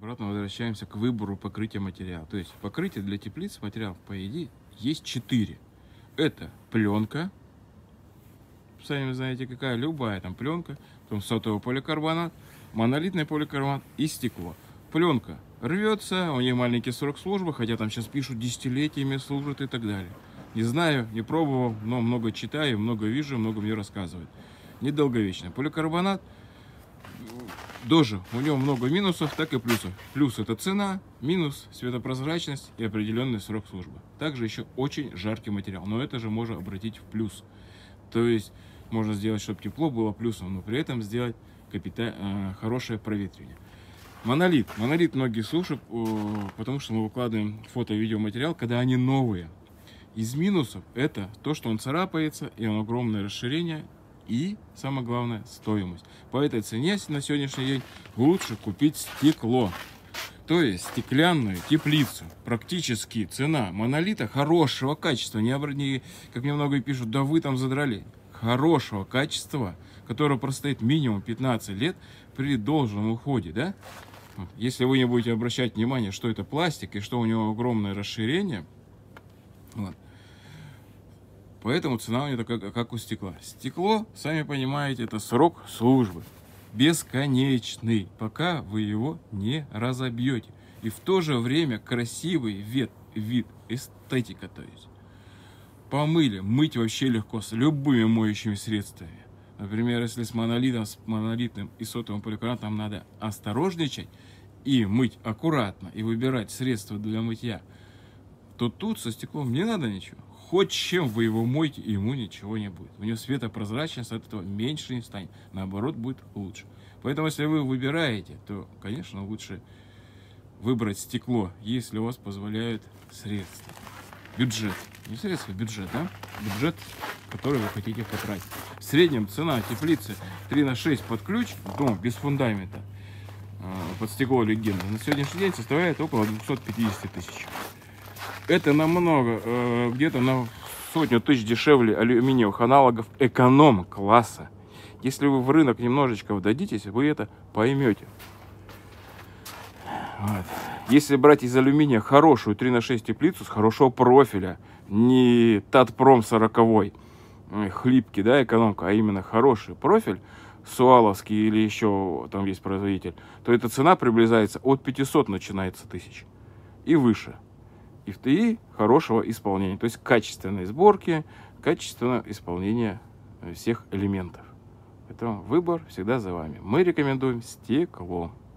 Обратно возвращаемся к выбору покрытия материала. То есть покрытие для теплиц материал, по идее, есть 4. Это пленка, сами знаете какая, любая там пленка, потом сотовый поликарбонат, монолитный поликарбонат и стекло. Пленка рвется, у нее маленький срок службы, хотя там сейчас пишут десятилетиями служат и так далее. Не знаю, не пробовал, но много читаю, много вижу, много мне рассказывают. Недолговечный поликарбонат. Тоже у него много минусов, так и плюсов. Плюс это цена, минус светопрозрачность и определенный срок службы. Также еще очень жаркий материал, но это же можно обратить в плюс. То есть можно сделать, чтобы тепло было плюсом, но при этом сделать хорошее проветривание. Монолит. Монолит многие слушают, потому что мы выкладываем фото-видеоматериал, когда они новые. Из минусов это то, что он царапается, и он огромное расширение. И, самое главное, стоимость. По этой цене на сегодняшний день лучше купить стекло. То есть стеклянную теплицу. Практически цена монолита хорошего качества. Не, как мне многие пишут, да вы там задрали. Хорошего качества, которое простоит минимум 15 лет при должном уходе. Да? Если вы не будете обращать внимание, что это пластик и что у него огромное расширение. Вот. Поэтому цена у нее такая, как у стекла. Стекло, сами понимаете, это срок службы. Бесконечный, пока вы его не разобьете. И в то же время красивый вид, эстетика, то есть. Помыли, мыть вообще легко с любыми моющими средствами. Например, если с монолитным и сотовым поликарбонатом надо осторожничать и мыть аккуратно, и выбирать средства для мытья, то тут со стеклом не надо ничего. Хоть чем вы его моете, ему ничего не будет. У него светопрозрачность от этого меньше не станет. Наоборот, будет лучше. Поэтому, если вы выбираете, то, конечно, лучше выбрать стекло, если у вас позволяют средства. Бюджет. Не средства, бюджет, да? Бюджет, который вы хотите потратить. В среднем цена теплицы 3/6 под ключ, дом без фундамента, под стекло легенда, на сегодняшний день составляет около 250 тысяч. Это намного, где-то на сотню тысяч дешевле алюминиевых аналогов эконом-класса. Если вы в рынок немножечко вдадитесь, вы это поймете. Вот. Если брать из алюминия хорошую 3/6 теплицу с хорошего профиля, не Татпром 40-й, хлипкий, да, экономка, а именно хороший профиль, суаловский или еще там есть производитель, то эта цена приближается от 500 начинается тысяч и выше. И хорошего исполнения, то есть качественной сборки, качественного исполнения всех элементов. Поэтому выбор всегда за вами. Мы рекомендуем стекло.